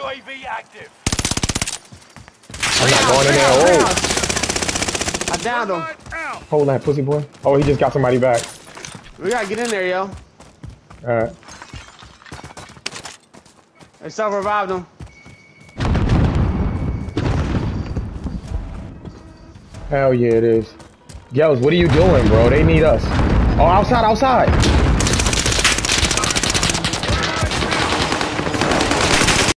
UAV active. I'm not going in there. Oh. I downed him. Hold that, pussy boy. Oh, he just got somebody back. We gotta get in there, yo. Alright. They self-revived him. Hell yeah, it is. Gellz, what are you doing, bro? They need us. Oh, outside, outside.